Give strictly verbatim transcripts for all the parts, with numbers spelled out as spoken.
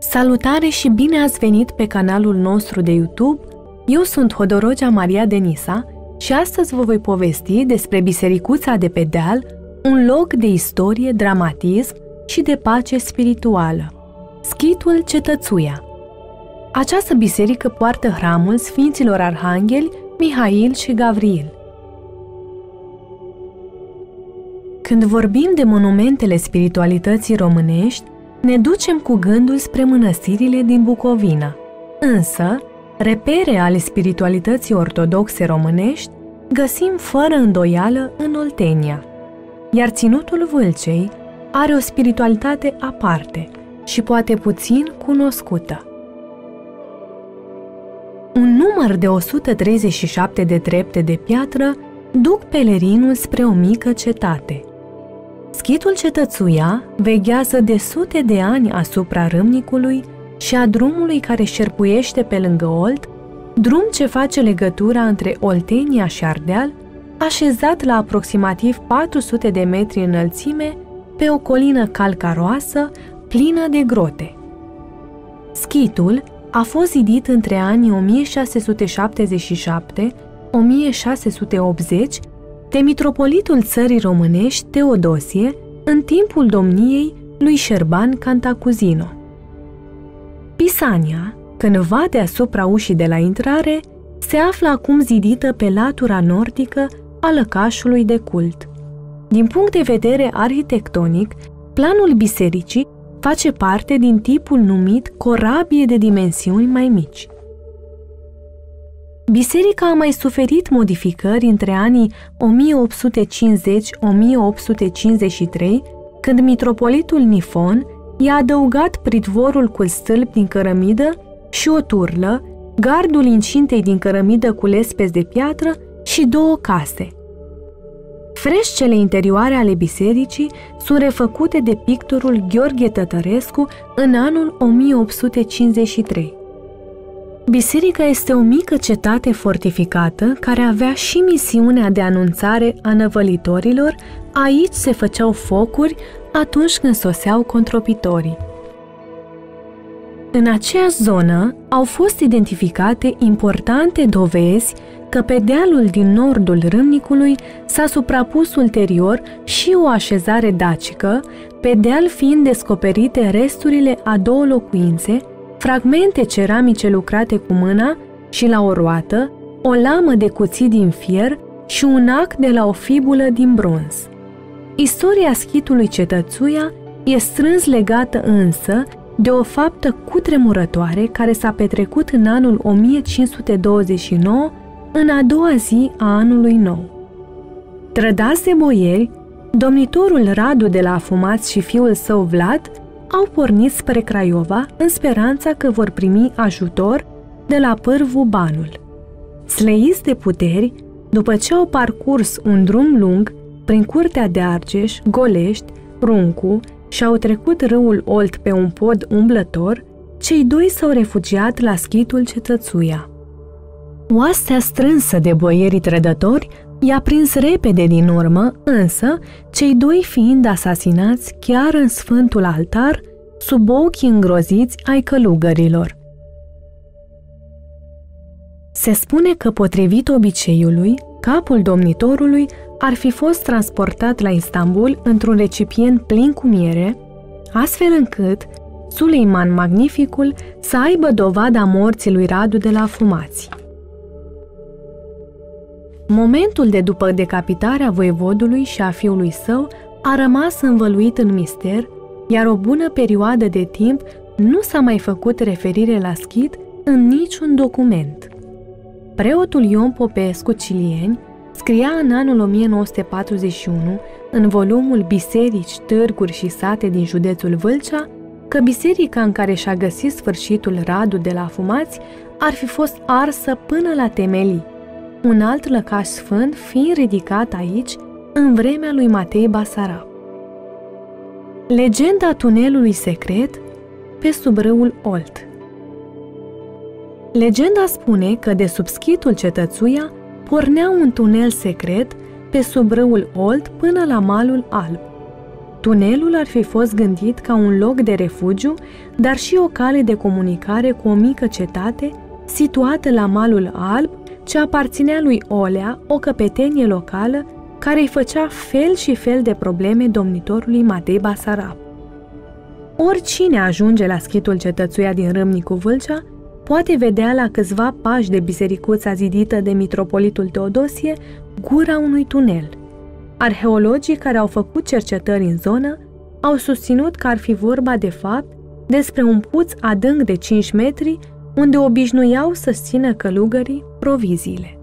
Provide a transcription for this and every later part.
Salutare și bine ați venit pe canalul nostru de YouTube! Eu sunt Hodorogea Maria Denisa și astăzi vă voi povesti despre Bisericuța de pe deal, un loc de istorie, dramatism și de pace spirituală. Schitul Cetățuia. Această biserică poartă hramul Sfinților Arhangheli Mihail și Gavriil. Când vorbim de monumentele spiritualității românești, ne ducem cu gândul spre mănăstirile din Bucovina. Însă, repere ale spiritualității ortodoxe românești găsim fără îndoială în Oltenia, iar Ținutul Vâlcei are o spiritualitate aparte și poate puțin cunoscută. Un număr de o sută treizeci și șapte de trepte de piatră duc pelerinul spre o mică cetate. Schitul Cetățuia veghează de sute de ani asupra râmnicului și a drumului care șerpuiește pe lângă Olt, drum ce face legătura între Oltenia și Ardeal, așezat la aproximativ patru sute de metri înălțime pe o colină calcaroasă plină de grote. Schitul a fost zidit între anii o mie șase sute șaptezeci și șapte - o mie șase sute optzeci de mitropolitul țării românești Teodosie în timpul domniei lui Șerban Cantacuzino. Pisania, cândva deasupra ușii de la intrare, se află acum zidită pe latura nordică a lăcașului de cult. Din punct de vedere arhitectonic, planul bisericii face parte din tipul numit corabie de dimensiuni mai mici. Biserica a mai suferit modificări între anii o mie opt sute cincizeci - o mie opt sute cincizeci și trei, când mitropolitul Nifon i-a adăugat pridvorul cu stâlpi din cărămidă și o turlă, gardul incintei din cărămidă cu lespezi de piatră și două case. Frescele interioare ale bisericii sunt refăcute de pictorul Gheorghe Tătărescu în anul o mie opt sute cincizeci și trei. Biserica este o mică cetate fortificată care avea și misiunea de anunțare a năvălitorilor. Aici se făceau focuri atunci când soseau contropitorii. În aceeași zonă au fost identificate importante dovezi că pe dealul din nordul râmnicului s-a suprapus ulterior și o așezare dacică, pe deal fiind descoperite resturile a două locuințe, fragmente ceramice lucrate cu mâna și la o roată, o lamă de cuțit din fier și un ac de la o fibulă din bronz. Istoria schitului Cetățuia e strâns legată însă de o faptă cutremurătoare care s-a petrecut în anul o mie cinci sute douăzeci și nouă, în a doua zi a anului nou. Trădați de boieri, domnitorul Radu de la Afumați și fiul său Vlad au pornit spre Craiova în speranța că vor primi ajutor de la pârvu Banul. Sleiți de puteri, după ce au parcurs un drum lung prin Curtea de Argeș, Golești, Runcu și au trecut râul Olt pe un pod umblător, cei doi s-au refugiat la Schitul Cetățuia. Oastea strânsă de boierii trădători i-a prins repede din urmă, însă, cei doi fiind asasinați chiar în Sfântul Altar, sub ochii îngroziți ai călugărilor. Se spune că, potrivit obiceiului, capul domnitorului ar fi fost transportat la Istanbul într-un recipient plin cu miere, astfel încât Suleiman Magnificul să aibă dovada morții lui Radu de la Afumați. Momentul de după decapitarea voievodului și a fiului său a rămas învăluit în mister, iar o bună perioadă de timp nu s-a mai făcut referire la schit în niciun document. Preotul Ion Popescu Cilieni scria în anul o mie nouă sute patruzeci și unu, în volumul Biserici, târguri și sate din județul Vâlcea, că biserica în care și-a găsit sfârșitul Radu de la Afumați ar fi fost arsă până la temelii, un alt lăcaș sfânt fiind ridicat aici în vremea lui Matei Basarab. Legenda tunelului secret pe sub râul Olt. Legenda spune că de sub Schitul Cetățuia pornea un tunel secret pe sub râul Olt până la Malul Alb. Tunelul ar fi fost gândit ca un loc de refugiu, dar și o cale de comunicare cu o mică cetate situată la malul alb, ce aparținea lui Olea, o căpetenie locală, care îi făcea fel și fel de probleme domnitorului Matei Basarab. Oricine ajunge la schitul cetățuia din Râmnicu Vâlcea poate vedea la câțiva pași de bisericuța zidită de mitropolitul Teodosie gura unui tunel. Arheologii care au făcut cercetări în zonă au susținut că ar fi vorba de fapt despre un puț adânc de cinci metri unde obișnuiau să țină călugării proviziile.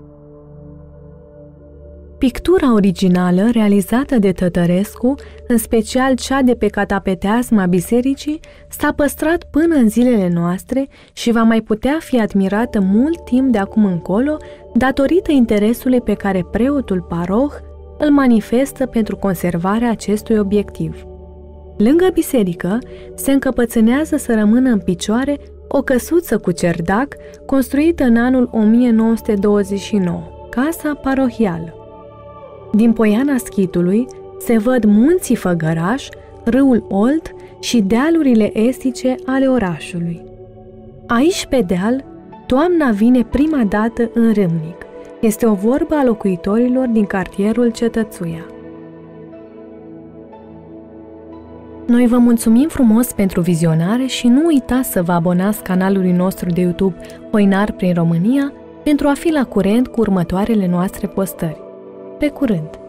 Pictura originală realizată de Tătărescu, în special cea de pe catapeteasma bisericii, s-a păstrat până în zilele noastre și va mai putea fi admirată mult timp de acum încolo, datorită interesului pe care preotul paroh îl manifestă pentru conservarea acestui obiectiv. Lângă biserică se încăpățânează să rămână în picioare o căsuță cu cerdac construită în anul o mie nouă sute douăzeci și nouă, casa parohială. Din poiana schitului se văd munții Făgăraș, râul Olt și dealurile estice ale orașului. Aici pe deal, toamna vine prima dată în Râmnic. Este o vorbă a locuitorilor din cartierul Cetățuia. Noi vă mulțumim frumos pentru vizionare și nu uitați să vă abonați canalului nostru de YouTube Oinar prin România pentru a fi la curent cu următoarele noastre postări. Pe curând!